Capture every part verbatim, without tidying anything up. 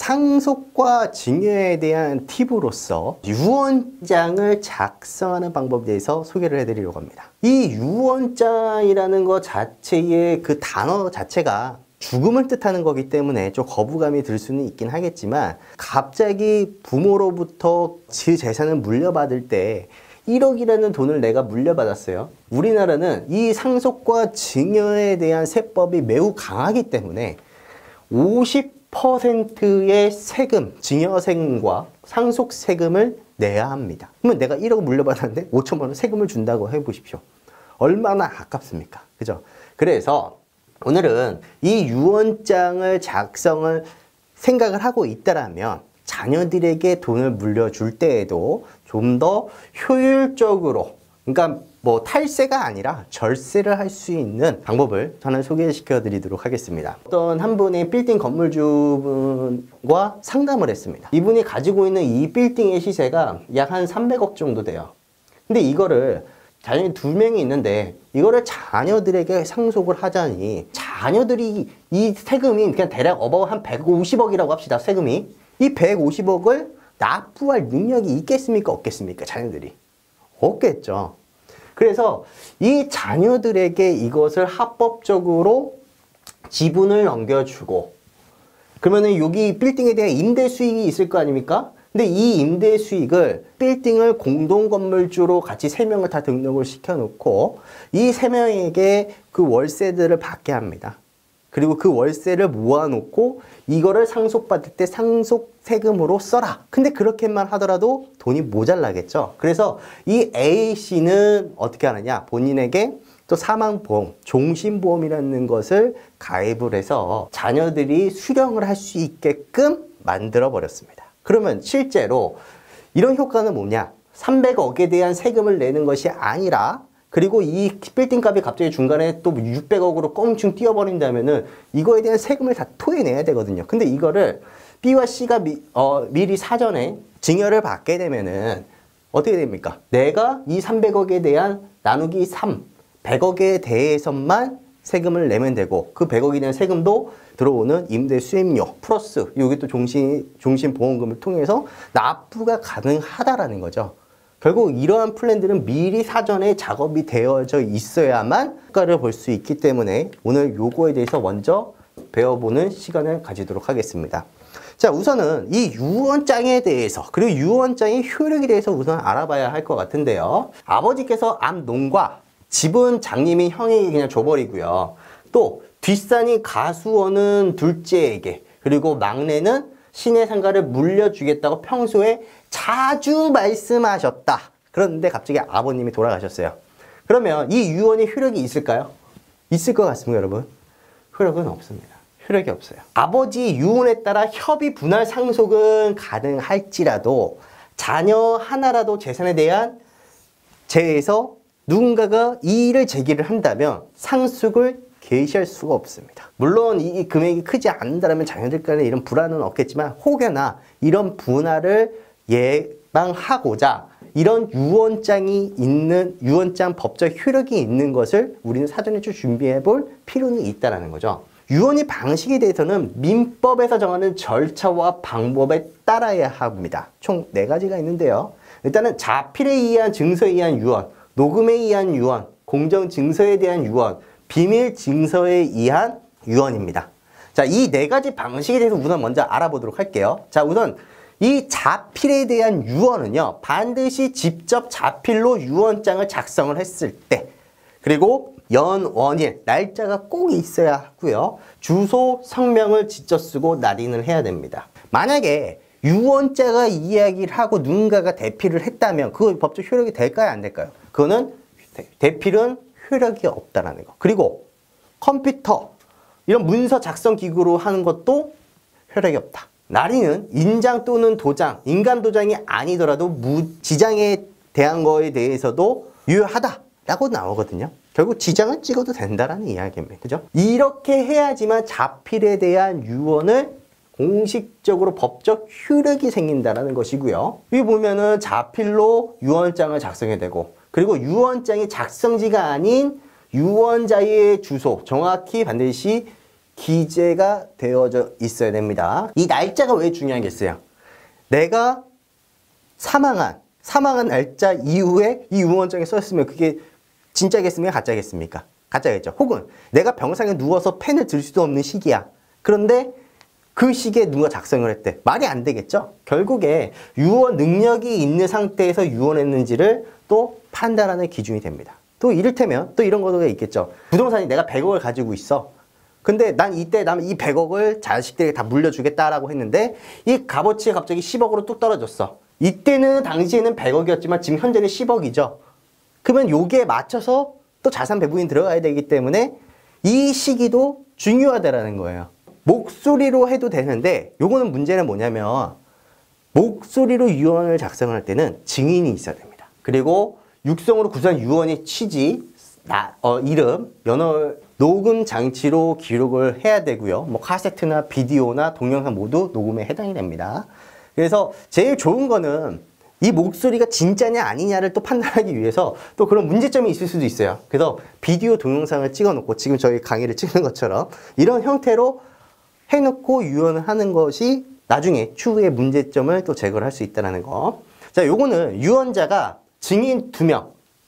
상속과 증여에 대한 팁으로서 유언장을 작성하는 방법에 대해서 소개를 해드리려고 합니다. 이 유언장이라는 것 자체의 그 단어 자체가 죽음을 뜻하는 거기 때문에 좀 거부감이 들 수는 있긴 하겠지만, 갑자기 부모로부터 지 재산을 물려받을 때 일억이라는 돈을 내가 물려받았어요. 우리나라는 이 상속과 증여에 대한 세법이 매우 강하기 때문에 오십 퍼센트의 세금, 증여세금과 상속세금을 내야 합니다. 그러면 내가 일억 물려받았는데 오천만 원 세금을 준다고 해보십시오. 얼마나 아깝습니까? 그죠? 그래서 오늘은 이 유언장을 작성을 생각을 하고 있다라면 자녀들에게 돈을 물려줄 때에도 좀 더 효율적으로, 그러니까 뭐 탈세가 아니라 절세를 할 수 있는 방법을 저는 소개시켜 드리도록 하겠습니다. 어떤 한 분의 빌딩 건물주분과 상담을 했습니다. 이분이 가지고 있는 이 빌딩의 시세가 약 한 삼백억 정도 돼요. 근데 이거를 자녀이 두 명이 있는데 이거를 자녀들에게 상속을 하자니, 자녀들이 이 세금이 그냥 대략 어바웃 한 백오십억이라고 합시다. 세금이 이 백오십억을 납부할 능력이 있겠습니까? 없겠습니까? 자녀들이 없겠죠. 그래서 이 자녀들에게 이것을 합법적으로 지분을 넘겨주고, 그러면은 여기 빌딩에 대한 임대 수익이 있을 거 아닙니까? 근데 이 임대 수익을 빌딩을 공동건물주로 같이 세 명을 다 등록을 시켜놓고 이 세 명에게 그 월세들을 받게 합니다. 그리고 그 월세를 모아놓고 이거를 상속받을 때 상속세금으로 써라. 근데 그렇게만 하더라도 돈이 모자라겠죠. 그래서 이 A씨는 어떻게 하느냐, 본인에게 또 사망보험, 종신보험이라는 것을 가입을 해서 자녀들이 수령을 할 수 있게끔 만들어 버렸습니다. 그러면 실제로 이런 효과는 뭐냐, 삼백억에 대한 세금을 내는 것이 아니라, 그리고 이 빌딩 값이 갑자기 중간에 또 육백억으로 껑충 뛰어버린다면은 이거에 대한 세금을 다 토해내야 되거든요. 근데 이거를 B와 C가 미, 어, 미리 사전에 증여를 받게 되면은 어떻게 됩니까? 내가 이 삼백억에 대한 나누기 삼, 백억에 대해서만 세금을 내면 되고, 그 백억에 대한 세금도 들어오는 임대 수입료 플러스 여기 또 종신, 종신보험금을 통해서 납부가 가능하다라는 거죠. 결국 이러한 플랜들은 미리 사전에 작업이 되어져 있어야만 효과를 볼 수 있기 때문에 오늘 요거에 대해서 먼저 배워보는 시간을 가지도록 하겠습니다. 자, 우선은 이 유언장에 대해서, 그리고 유언장의 효력에 대해서 우선 알아봐야 할 것 같은데요. 아버지께서 암농과 집은 장님이 형에게 그냥 줘버리고요. 또 뒷산이 가수원은 둘째에게, 그리고 막내는 신의 상가를 물려주겠다고 평소에 자주 말씀하셨다. 그런데 갑자기 아버님이 돌아가셨어요. 그러면 이 유언이 효력이 있을까요? 있을 것 같습니다, 여러분? 효력은 없습니다. 효력이 없어요. 아버지 유언에 따라 협의 분할 상속은 가능할지라도 자녀 하나라도 재산에 대한 제에서 누군가가 이의를 제기를 한다면 상속을 개시할 수가 없습니다. 물론 이 금액이 크지 않는다면 자녀들 간에 이런 불안은 없겠지만, 혹여나 이런 분할을 예방하고자 이런 유언장이 있는, 유언장 법적 효력이 있는 것을 우리는 사전에 좀 준비해 볼 필요는 있다는 거죠. 유언의 방식에 대해서는 민법에서 정하는 절차와 방법에 따라야 합니다. 총 네 가지가 있는데요. 일단은 자필에 의한 증서에 의한 유언, 녹음에 의한 유언, 공정증서에 대한 유언, 비밀 증서에 의한 유언입니다. 자, 이 네 가지 방식에 대해서 우선 먼저 알아보도록 할게요. 자, 우선 이 자필에 대한 유언은요, 반드시 직접 자필로 유언장을 작성을 했을 때, 그리고 연, 원일, 날짜가 꼭 있어야 하고요. 주소, 성명을 직접 쓰고 날인을 해야 됩니다. 만약에 유언자가 이야기를 하고 누군가가 대필을 했다면 그거 법적 효력이 될까요? 안 될까요? 그거는 대필은 효력이 없다라는 거. 그리고 컴퓨터, 이런 문서 작성 기구로 하는 것도 효력이 없다. 날인은 인장 또는 도장, 인감 도장이 아니더라도 무지장에 대한 거에 대해서도 유효하다라고 나오거든요. 결국 지장을 찍어도 된다라는 이야기입니다. 그죠? 이렇게 해야지만 자필에 대한 유언을 공식적으로 법적 효력이 생긴다는 것이고요. 여기 보면은 자필로 유언장을 작성해야 되고, 그리고 유언장이 작성지가 아닌 유언자의 주소, 정확히 반드시 기재가 되어져 있어야 됩니다. 이 날짜가 왜 중요하겠어요? 내가 사망한, 사망한 날짜 이후에 이 유언장에 써있으면 그게 진짜겠습니까? 가짜겠습니까? 가짜겠죠. 혹은 내가 병상에 누워서 펜을 들 수도 없는 시기야. 그런데 그 시기에 누가 작성을 했대. 말이 안 되겠죠? 결국에 유언 능력이 있는 상태에서 유언했는지를 또 판단하는 기준이 됩니다. 또 이를테면 또 이런 거가 있겠죠. 부동산이 내가 백억을 가지고 있어. 근데 난 이때 난 이 백억을 자식들에게 다 물려주겠다라고 했는데 이 값어치가 갑자기 십억으로 뚝 떨어졌어. 이때는 당시에는 백억이었지만 지금 현재는 십억이죠. 그러면 여기에 맞춰서 또 자산 배분이 들어가야 되기 때문에 이 시기도 중요하다라는 거예요. 목소리로 해도 되는데 요거는 문제는 뭐냐면 목소리로 유언을 작성할 때는 증인이 있어야 됩니다. 그리고 육성으로 구성한 유언의 취지, 나, 어, 이름, 연월, 녹음 장치로 기록을 해야 되고요. 뭐 카세트나 비디오나 동영상 모두 녹음에 해당이 됩니다. 그래서 제일 좋은 거는 이 목소리가 진짜냐 아니냐를 또 판단하기 위해서 또 그런 문제점이 있을 수도 있어요. 그래서 비디오 동영상을 찍어 놓고 지금 저희 강의를 찍는 것처럼 이런 형태로 해놓고 유언을 하는 것이 나중에 추후에 문제점을 또 제거를 할 수 있다는 거. 자, 요거는 유언자가 증인 두 명,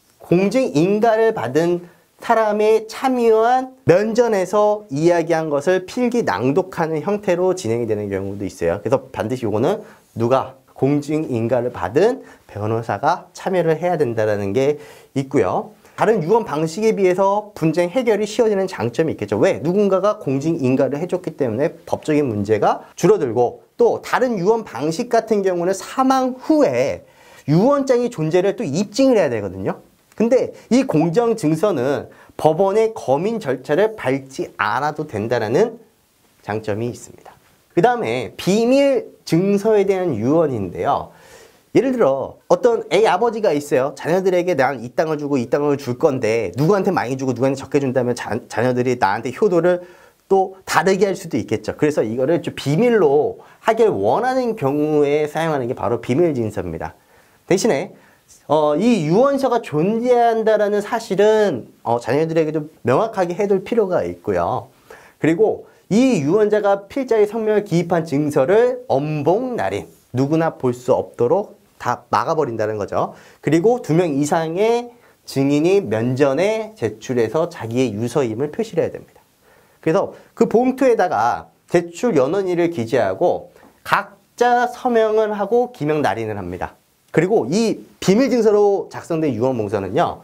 공증인가를 받은 사람의 참여한 면전에서 이야기한 것을 필기 낭독하는 형태로 진행이 되는 경우도 있어요. 그래서 반드시 요거는 누가 공증인가를 받은 변호사가 참여를 해야 된다는 게 있고요. 다른 유언 방식에 비해서 분쟁 해결이 쉬워지는 장점이 있겠죠. 왜? 누군가가 공증인가를 해줬기 때문에 법적인 문제가 줄어들고 또 다른 유언 방식 같은 경우는 사망 후에 유언장의 존재를 또 입증을 해야 되거든요. 근데 이 공정증서는 법원의 검인 절차를 밟지 않아도 된다는 장점이 있습니다. 그 다음에 비밀 증서에 대한 유언인데요. 예를 들어 어떤 A 아버지가 있어요. 자녀들에게 난 이 땅을 주고 이 땅을 줄 건데 누구한테 많이 주고 누구한테 적게 준다면 자, 자녀들이 나한테 효도를 또 다르게 할 수도 있겠죠. 그래서 이거를 좀 비밀로 하길 원하는 경우에 사용하는 게 바로 비밀 증서입니다. 대신에 어, 이 유언서가 존재한다라는 사실은 어, 자녀들에게 좀 명확하게 해둘 필요가 있고요. 그리고 이 유언자가 필자의 성명을 기입한 증서를 엄봉날인 누구나 볼 수 없도록 다 막아버린다는 거죠. 그리고 두 명 이상의 증인이 면전에 제출해서 자기의 유서임을 표시를 해야 됩니다. 그래서 그 봉투에다가 제출 연원일을 기재하고 각자 서명을 하고 기명 날인을 합니다. 그리고 이 비밀증서로 작성된 유언봉서는요.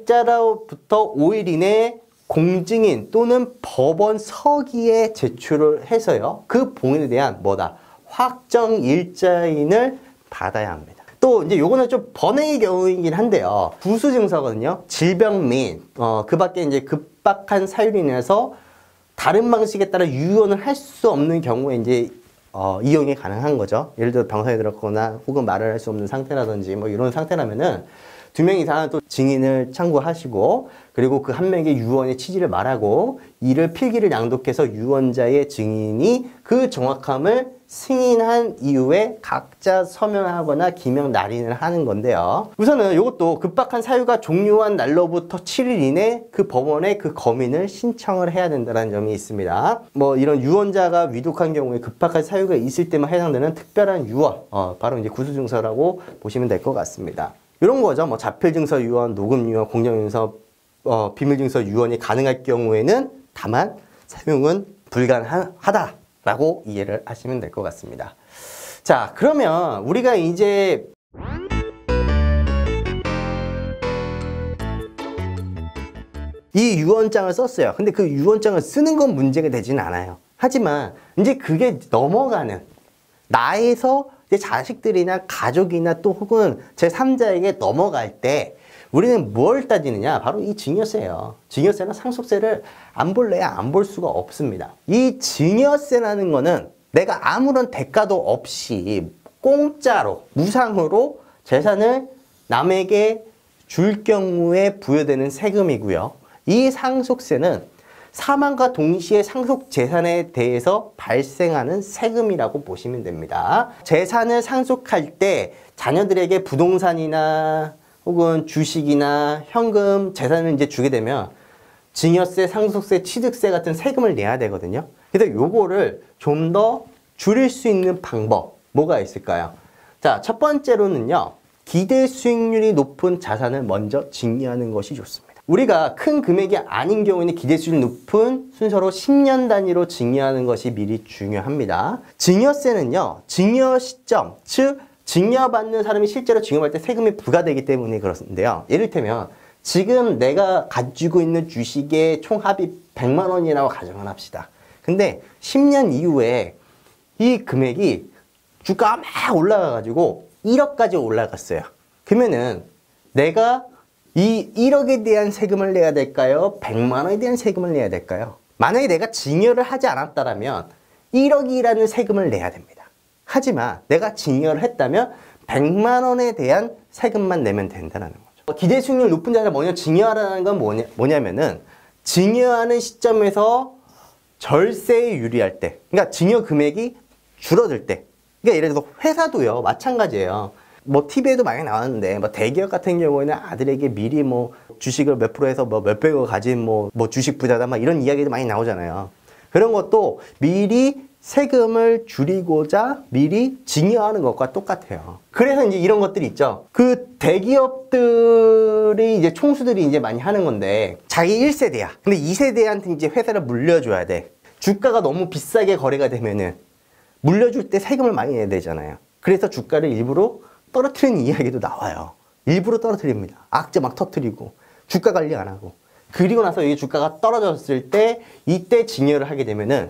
날짜로부터 오 일 이내 공증인 또는 법원 서기에 제출을 해서요. 그 봉인에 대한 뭐다? 확정 일자인을 받아야 합니다. 또 이제 요거는 좀 번외의 경우이긴 한데요. 부수증서거든요. 질병 및 어, 그 밖에 이제 급박한 사유로 인해서 다른 방식에 따라 유언을 할 수 없는 경우에 이제 어, 이용이 가능한 거죠. 예를 들어 병상에 들었거나 혹은 말을 할 수 없는 상태라든지 뭐 이런 상태라면은 두 명 이상은 또 증인을 참고하시고 그리고 그 한 명의 유언의 취지를 말하고 이를 필기를 낭독해서 유언자의 증인이 그 정확함을 승인한 이후에 각자 서명하거나 기명 날인을 하는 건데요. 우선은 이것도 급박한 사유가 종료한 날로부터 칠 일 이내 그 법원에 그 검인을 신청을 해야 된다는 점이 있습니다. 뭐 이런 유언자가 위독한 경우에 급박한 사유가 있을 때만 해당되는 특별한 유언, 어, 바로 이제 구수증서라고 보시면 될 것 같습니다. 이런 거죠. 뭐 자필증서 유언, 녹음 유언, 공정증서, 어, 비밀증서 유언이 가능할 경우에는 다만 사용은 불가능하다라고 이해를 하시면 될 것 같습니다. 자, 그러면 우리가 이제 이 유언장을 썼어요. 근데 그 유언장을 쓰는 건 문제가 되지는 않아요. 하지만 이제 그게 넘어가는 나에서 내 자식들이나 가족이나 또 혹은 제삼자에게 넘어갈 때 우리는 뭘 따지느냐? 바로 이 증여세예요. 증여세나 상속세를 안 볼래야 안 볼 수가 없습니다. 이 증여세라는 거는 내가 아무런 대가도 없이 공짜로 무상으로 재산을 남에게 줄 경우에 부여되는 세금이고요. 이 상속세는 사망과 동시에 상속 재산에 대해서 발생하는 세금이라고 보시면 됩니다. 재산을 상속할 때 자녀들에게 부동산이나 혹은 주식이나 현금 재산을 이제 주게 되면 증여세, 상속세, 취득세 같은 세금을 내야 되거든요. 그래서 요거를 좀 더 줄일 수 있는 방법 뭐가 있을까요? 자, 첫 번째로는요. 기대 수익률이 높은 자산을 먼저 증여하는 것이 좋습니다. 우리가 큰 금액이 아닌 경우에는 기대 수익률이 높은 순서로 십 년 단위로 증여하는 것이 미리 중요합니다. 증여세는요. 증여 시점, 즉 증여받는 사람이 실제로 증여받을 때 세금이 부과되기 때문에 그렇는데요. 예를테면 지금 내가 가지고 있는 주식의 총합이 백만 원이라고 가정을 합시다. 근데 십 년 이후에 이 금액이 주가가 막 올라가가지고 일억까지 올라갔어요. 그러면은 내가 이 일억에 대한 세금을 내야 될까요? 백만 원에 대한 세금을 내야 될까요? 만약에 내가 증여를 하지 않았다면 일억이라는 세금을 내야 됩니다. 하지만 내가 증여를 했다면 백만 원에 대한 세금만 내면 된다는 거죠. 기대 수익률 높은 자산을 먼저 증여하라는 건 뭐냐, 뭐냐면은 증여하는 시점에서 절세에 유리할 때, 그러니까 증여 금액이 줄어들 때, 그러니까 예를 들어서 회사도요 마찬가지예요. 뭐 티비에도 많이 나왔는데 뭐 대기업 같은 경우에는 아들에게 미리 뭐 주식을 몇 프로에서 뭐 몇백억 가진 뭐, 뭐 주식 부자다 막 이런 이야기도 많이 나오잖아요. 그런 것도 미리 세금을 줄이고자 미리 증여하는 것과 똑같아요. 그래서 이제 이런 것들이 있죠. 그 대기업들이 이제 총수들이 이제 많이 하는 건데 자기 일 세대야. 근데 이 세대한테 이제 회사를 물려줘야 돼. 주가가 너무 비싸게 거래가 되면은 물려줄 때 세금을 많이 내야 되잖아요. 그래서 주가를 일부러 떨어뜨리는 이야기도 나와요. 일부러 떨어뜨립니다. 악재 막 터뜨리고 주가 관리 안 하고. 그리고 나서 이 주가가 떨어졌을 때 이때 증여를 하게 되면은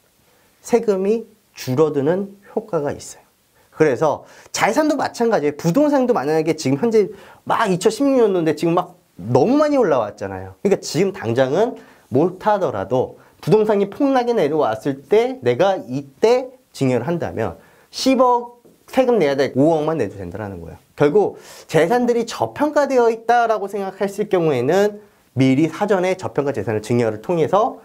세금이 줄어드는 효과가 있어요. 그래서 자산도 마찬가지예요. 부동산도 만약에 지금 현재 막 이천십육 년도인데 지금 막 너무 많이 올라왔잖아요. 그러니까 지금 당장은 못하더라도 부동산이 폭락이 내려왔을 때 내가 이때 증여를 한다면 십억 세금 내야 될 오억만 내도 된다는 거예요. 결국 재산들이 저평가되어 있다라고 생각했을 경우에는 미리 사전에 저평가 재산을 증여를 통해서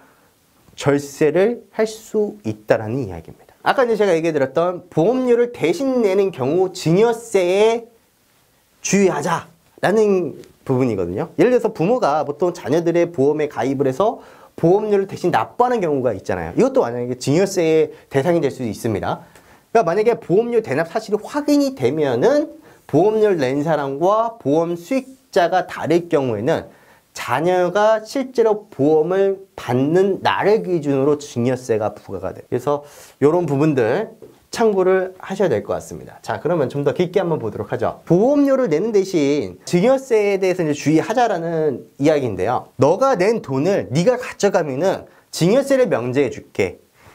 절세를 할 수 있다라는 이야기입니다. 아까 이제 제가 얘기해드렸던 보험료를 대신 내는 경우 증여세에 주의하자라는 부분이거든요. 예를 들어서 부모가 보통 자녀들의 보험에 가입을 해서 보험료를 대신 납부하는 경우가 있잖아요. 이것도 만약에 증여세의 대상이 될 수도 있습니다. 그러니까 만약에 보험료 대납 사실이 확인이 되면은 보험료를 낸 사람과 보험 수익자가 다를 경우에는 자녀가 실제로 보험을 받는 날을 기준으로 증여세가 부과가 돼요. 그래서 이런 부분들 참고를 하셔야 될 것 같습니다. 자, 그러면 좀 더 깊게 한번 보도록 하죠. 보험료를 내는 대신 증여세에 대해서 이제 주의하자라는 이야기인데요. 너가 낸 돈을 네가 가져가면은 증여세를 면제해 줄게.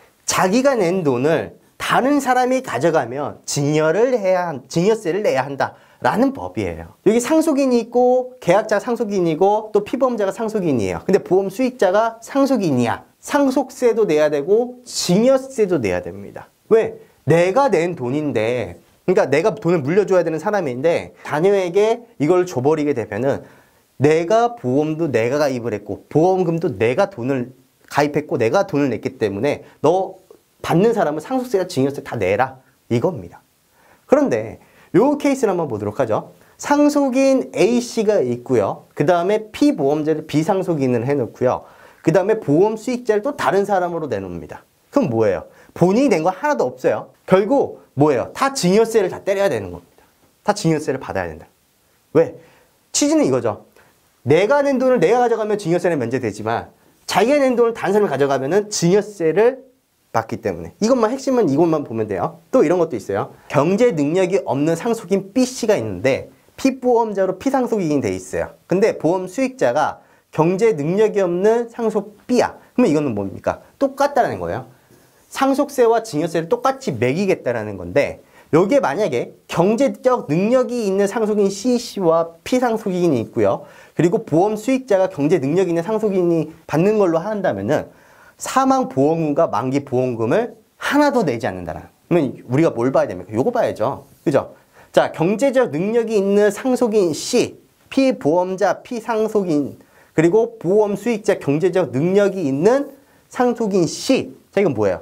자기가 낸 돈을 다른 사람이 가져가면 증여를 해야 한, 증여세를 내야 한다라는 법이에요. 여기 상속인이 있고 계약자 상속인이고 또 피보험자가 상속인이에요. 근데 보험 수익자가 상속인이야. 상속세도 내야 되고 증여세도 내야 됩니다. 왜? 내가 낸 돈인데, 그러니까 내가 돈을 물려줘야 되는 사람인데 자녀에게 이걸 줘버리게 되면은 내가 보험도 내가 가입을 했고 보험금도 내가 돈을 가입했고 내가 돈을 냈기 때문에 너 받는 사람은 상속세나 증여세 다 내라 이겁니다. 그런데 요 케이스를 한번 보도록 하죠. 상속인 A씨가 있고요. 그 다음에 피보험자를 비상속인을 해놓고요. 그 다음에 보험 수익자를 또 다른 사람으로 내놓습니다. 그럼 뭐예요? 본인이 낸 거 하나도 없어요. 결국 뭐예요? 다 증여세를 다 때려야 되는 겁니다. 다 증여세를 받아야 된다. 왜? 취지는 이거죠. 내가 낸 돈을 내가 가져가면 증여세는 면제되지만 자기가 낸 돈을 다른 사람이 가져가면은 증여세를 받기 때문에 이것만 핵심은 이것만 보면 돼요. 또 이런 것도 있어요. 경제 능력이 없는 상속인 B씨가 있는데 피보험자로 피상속인이 돼 있어요. 근데 보험 수익자가 경제 능력이 없는 상속 B야. 그러면 이거는 뭡니까? 똑같다는 거예요. 상속세와 증여세를 똑같이 매기겠다라는 건데 여기에 만약에 경제적 능력이 있는 상속인 C씨와 피상속인이 있고요. 그리고 보험 수익자가 경제 능력이 있는 상속인이 받는 걸로 한다면은 사망 보험금과 만기 보험금을 하나도 내지 않는다라. 그러면 우리가 뭘 봐야 됩니까? 요거 봐야죠. 그죠? 자, 경제적 능력이 있는 상속인 C, 피보험자, 피상속인, 그리고 보험 수익자 경제적 능력이 있는 상속인 C. 자, 이건 뭐예요?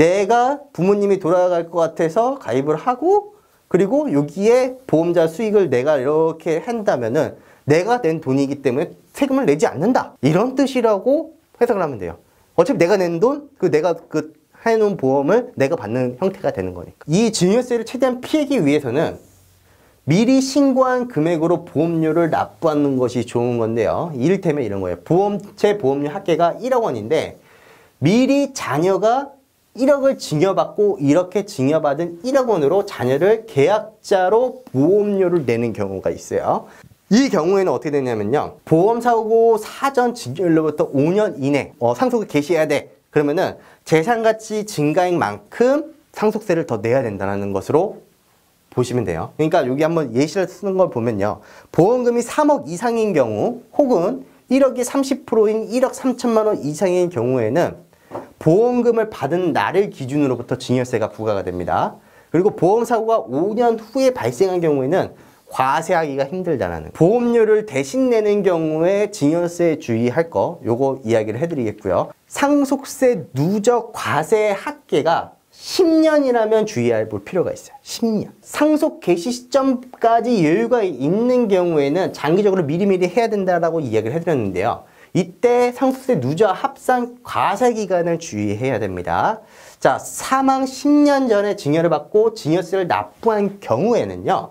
내가 부모님이 돌아갈 것 같아서 가입을 하고 그리고 여기에 보험자 수익을 내가 이렇게 한다면은 내가 낸 돈이기 때문에 세금을 내지 않는다. 이런 뜻이라고 해석을 하면 돼요. 어차피 내가 낸 돈, 그 내가 그 해놓은 보험을 내가 받는 형태가 되는 거니까. 이 증여세를 최대한 피하기 위해서는 미리 신고한 금액으로 보험료를 납부하는 것이 좋은 건데요. 이를테면 이런 거예요. 보험체 보험료 합계가 일억 원인데 미리 자녀가 일억을 증여받고 이렇게 증여받은 일억 원으로 자녀를 계약자로 보험료를 내는 경우가 있어요. 이 경우에는 어떻게 되냐면요. 보험사고 사전 증여일로부터 오 년 이내 어, 상속을 개시해야 돼. 그러면은 재산가치 증가액 만큼 상속세를 더 내야 된다는 것으로 보시면 돼요. 그러니까 여기 한번 예시를 쓰는 걸 보면요. 보험금이 삼억 이상인 경우 혹은 일억이 삼십 퍼센트인 일억 삼천만 원 이상인 경우에는 보험금을 받은 날을 기준으로부터 증여세가 부과가 됩니다. 그리고 보험사고가 오 년 후에 발생한 경우에는 과세하기가 힘들다라는 보험료를 대신 내는 경우에 증여세 주의할 거 요거 이야기를 해드리겠고요. 상속세 누적 과세 합계가 십 년이라면 주의할 볼 필요가 있어요. 십 년. 상속 개시 시점까지 여유가 있는 경우에는 장기적으로 미리미리 해야 된다라고 이야기를 해드렸는데요. 이때 상속세 누적 합산 과세 기간을 주의해야 됩니다. 자, 사망 십 년 전에 증여를 받고 증여세를 납부한 경우에는요.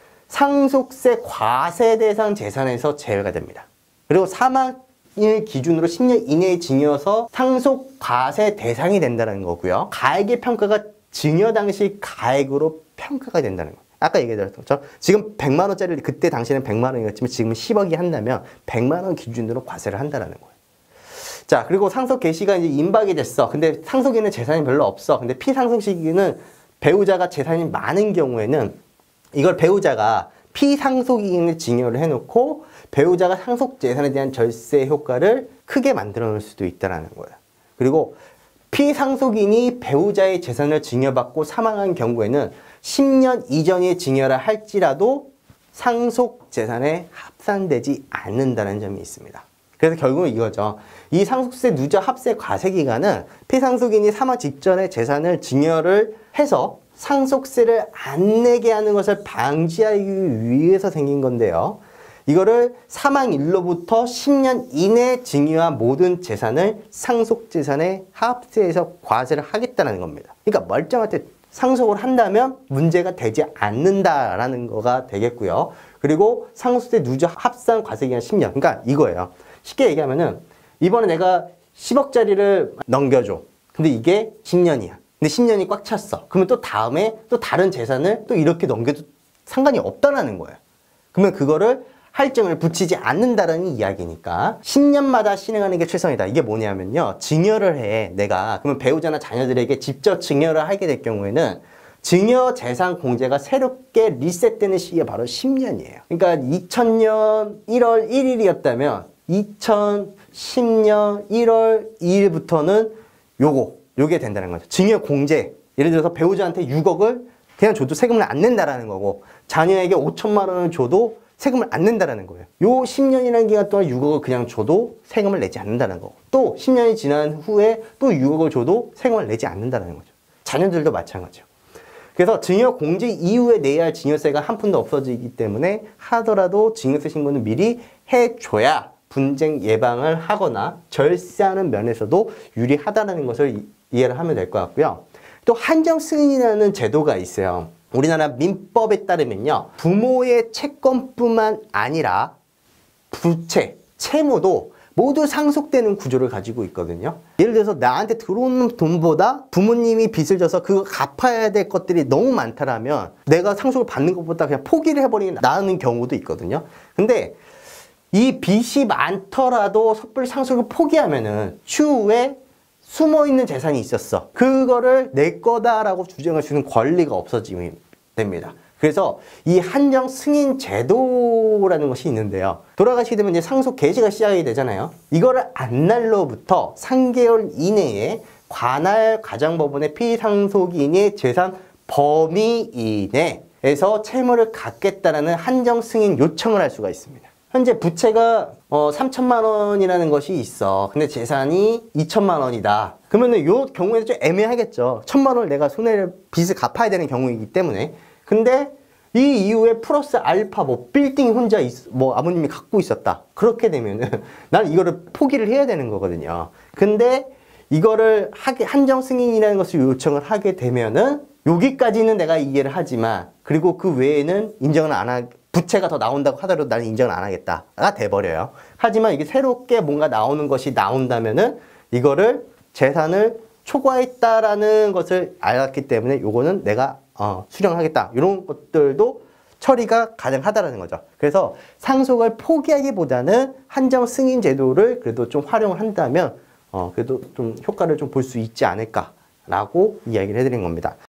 상속세 과세 대상 재산에서 제외가 됩니다. 그리고 사망일 기준으로 십 년 이내에 증여서 상속 과세 대상이 된다는 거고요. 가액의 평가가 증여 당시 가액으로 평가가 된다는 거예요. 아까 얘기했죠. 지금 백만 원짜리 그때 당시에는 백만 원이었지만 지금은 십억이 한다면 백만 원 기준으로 과세를 한다는 거예요. 자, 그리고 상속 개시가 이제 임박이 됐어. 근데 상속인은 재산이 별로 없어. 근데 피상속 시기는 배우자가 재산이 많은 경우에는 이걸 배우자가 피상속인을 증여를 해놓고 배우자가 상속 재산에 대한 절세 효과를 크게 만들어 놓을 수도 있다는 거예요. 그리고 피상속인이 배우자의 재산을 증여받고 사망한 경우에는 십 년 이전에 증여를 할지라도 상속 재산에 합산되지 않는다는 점이 있습니다. 그래서 결국은 이거죠. 이 상속세 누적 합세 과세 기간은 피상속인이 사망 직전에 재산을 증여를 해서 상속세를 안 내게 하는 것을 방지하기 위해서 생긴 건데요. 이거를 사망일로부터 십 년 이내 증여한 모든 재산을 상속재산에 합세해서 과세를 하겠다는 겁니다. 그러니까 멀쩡하게 상속을 한다면 문제가 되지 않는다라는 거가 되겠고요. 그리고 상속세 누적 합산 과세기간 십 년. 그러니까 이거예요. 쉽게 얘기하면은 이번에 내가 십억짜리를 넘겨줘. 근데 이게 십 년이야. 근데 십 년이 꽉 찼어. 그러면 또 다음에 또 다른 재산을 또 이렇게 넘겨도 상관이 없다라는 거예요. 그러면 그거를 할증을 붙이지 않는다는 이야기니까 십 년마다 실행하는 게 최선이다. 이게 뭐냐면요. 증여를 해. 내가. 그러면 배우자나 자녀들에게 직접 증여를 하게 될 경우에는 증여 재산 공제가 새롭게 리셋되는 시기가 바로 십 년이에요. 그러니까 이천 년 일월 일일이었다면 이천십 년 일월 이일부터는 요거, 요게 된다는 거죠. 증여 공제. 예를 들어서 배우자한테 육억을 그냥 줘도 세금을 안 낸다라는 거고 자녀에게 오천만 원을 줘도 세금을 안 낸다라는 거예요. 요 십 년이라는 기간 동안 육억을 그냥 줘도 세금을 내지 않는다는 거고 또 십 년이 지난 후에 또 육억을 줘도 세금을 내지 않는다는 거죠. 자녀들도 마찬가지죠. 그래서 증여 공제 이후에 내야 할 증여세가 한 푼도 없어지기 때문에 하더라도 증여세 신고는 미리 해줘야 분쟁 예방을 하거나 절세하는 면에서도 유리하다는 것을 이, 이해를 하면 될 것 같고요. 또 한정 승인이라는 제도가 있어요. 우리나라 민법에 따르면요. 부모의 채권뿐만 아니라 부채, 채무도 모두 상속되는 구조를 가지고 있거든요. 예를 들어서 나한테 들어오는 돈보다 부모님이 빚을 져서 그거 갚아야 될 것들이 너무 많다라면 내가 상속을 받는 것보다 그냥 포기를 해버리는 나는 경우도 있거든요. 근데 이 빚이 많더라도 섣불리 상속을 포기하면은 추후에 숨어있는 재산이 있었어. 그거를 내 거다라고 주장할 수 있는 권리가 없어지면 됩니다. 그래서 이 한정 승인 제도라는 것이 있는데요. 돌아가시게 되면 이제 상속 개시가 시작이 되잖아요. 이거를 안날로부터 삼 개월 이내에 관할 가정법원의 피상속인의 재산 범위 이내에서 채무를 갖겠다라는 한정 승인 요청을 할 수가 있습니다. 현재 부채가 어, 삼천만 원이라는 것이 있어. 근데 재산이 이천만 원이다. 그러면은 요 경우에는 좀 애매하겠죠. 천만 원을 내가 손해를 빚을 갚아야 되는 경우이기 때문에. 근데 이 이후에 플러스 알파 뭐 빌딩 혼자 있, 뭐 아버님이 갖고 있었다. 그렇게 되면은 나는 이거를 포기를 해야 되는 거거든요. 근데 이거를 하게 한정 승인이라는 것을 요청을 하게 되면은 여기까지는 내가 이해를 하지만 그리고 그 외에는 인정을 안 하, 부채가 더 나온다고 하더라도 나는 인정을 안 하겠다가 돼버려요. 하지만 이게 새롭게 뭔가 나오는 것이 나온다면은 이거를 재산을 초과했다라는 것을 알았기 때문에 요거는 내가 어, 수령하겠다. 이런 것들도 처리가 가능하다라는 거죠. 그래서 상속을 포기하기보다는 한정 승인 제도를 그래도 좀 활용을 한다면 어, 그래도 좀 효과를 좀 볼 수 있지 않을까라고 이야기를 해드린 겁니다.